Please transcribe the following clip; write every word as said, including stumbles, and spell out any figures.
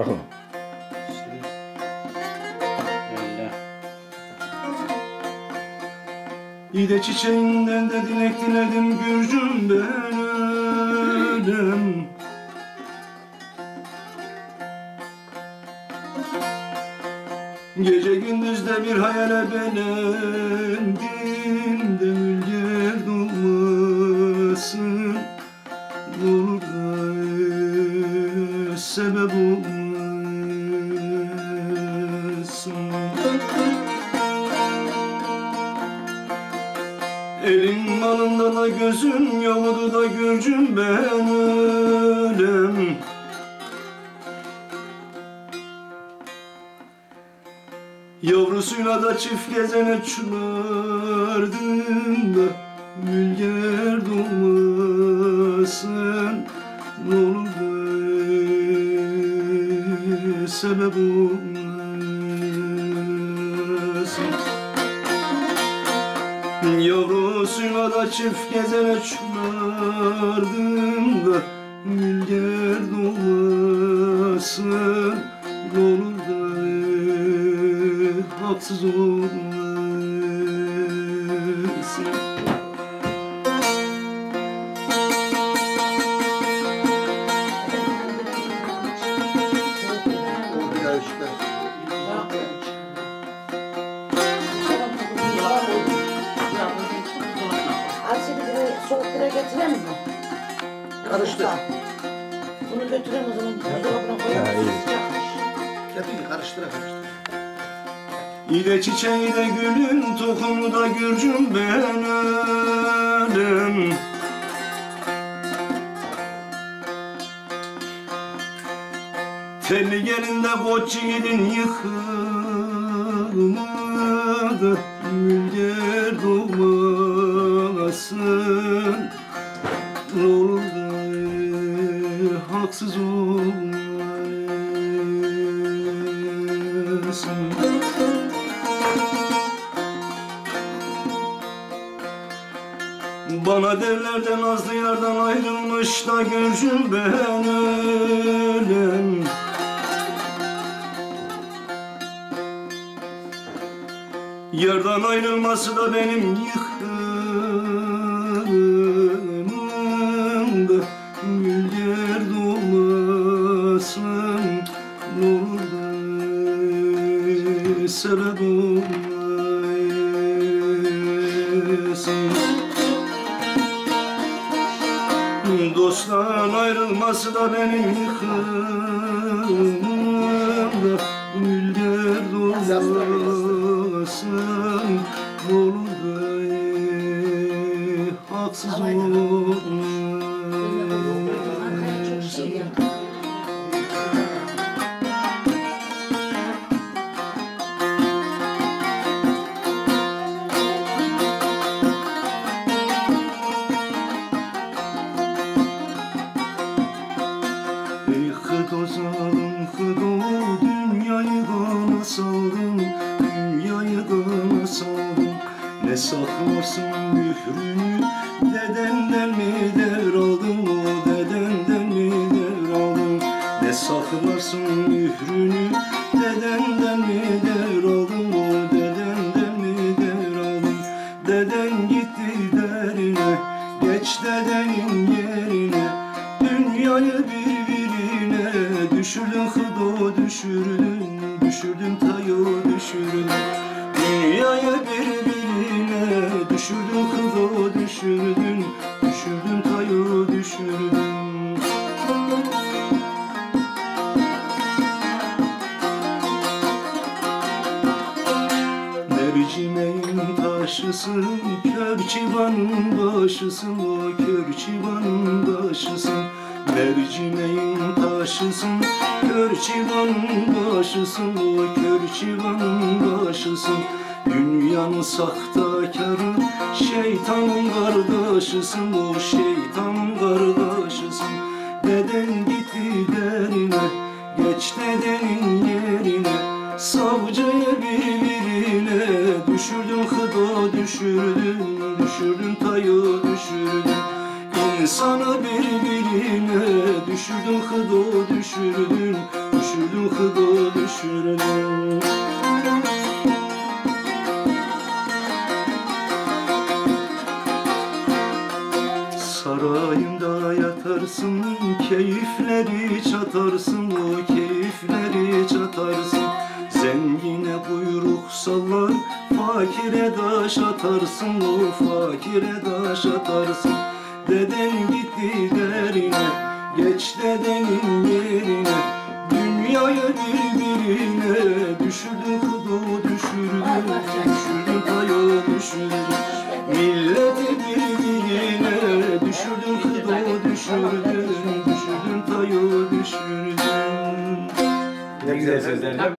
bakalım. İde çiçeğinden de dilek diledim Gürcüm ben ölüm. Gece gündüz de bir hayale belendim de ülger dolmasın. Olur da sebep olmasın. Elin malında da gözüm yoktu da Gürcüm ben ölüm. Yavrusuyla da çift gezene çılardım da gülger dolmasın. Ne olur da sebep olmasın. Yavrusuyla da çift gezene çılardım da gülger dolmasın. Ne olur da haksız olmasın. Soğuk bire getirelim mi? Karıştı. Bunu götürelim o zaman. Buzdolabına koyalım. Getir, karıştıra karıştıra. İde çiçeği de gülün tohumu da Gürcüm ben ölüm. Telli gelin de koç yiğidin yıkılmadı. Gülger dolmasın. Ne olur da haksız olmasın. Bana derler de nazlı yardan ayrılmış da Gürcüm ben ölüm. Yardan ayrılması da benim yıkımımda. Gülger dolmasın. Ne olur da sebep olmasın. Dosttan ayrılması da benim yıkımımda. Gülger dolmasın. Ne olur da haksız olmasın. Saldım kıdo dünyayı bana saldım, dünyayı bana saldım. Ne saklarsın mührünü, dedenden mi devraldım, o dedenden mi devraldım. Ne saklarsın mührünü, dedenden mi devraldım, o dedenden mi devraldım. Deden gitti derine, geç dedenin yerine, dünyayı birbirine düşürdün hıdo düşürdün, düşürdün tayo düşürdün. Dünyayı birbirine düşürdün hıdo düşürdün, düşürdün tayo düşürdün. Mercimeğin taşısın, kör çivanın başısın, o kör çivanın başısın. Mercimeğin taşısın, kör çivanın başısın, o kör çivanın başısın. Dünyanın sahtakarı, şeytanın kardeşisin, o şeytanın kardeşisin. Deden gitti derine, geç dedenin yerine, savcıyı birbirine düşürdün hıdo düşürdün, düşürdün tayo düşürdün. İnsanı birbirine düşürdün hıdo düşürdün, düşürdün hıdı düşürdün. Sarayımda yatarsın, keyifleri çatarsın, o keyifleri çatarsın. Zengine buyruk sallar, fakire daş atarsın, o fakire daş atarsın. Deden gitti derine, geç dedenin yerine, dünyayı birbirine düşürdün kıdı düşürdün, düşürdün tayo düşürdün. Milleti birbirine düşürdün kıdı düşürdün, düşürdün tayo düşürdün. Ne güzel sözler.